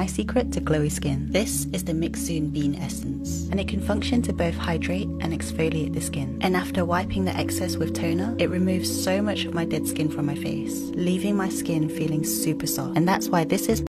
My secret to glowy skin. This is the Mixsoon Bean Essence, and it can function to both hydrate and exfoliate the skin. And after wiping the excess with toner, it removes so much of my dead skin from my face, leaving my skin feeling super soft. And that's why this is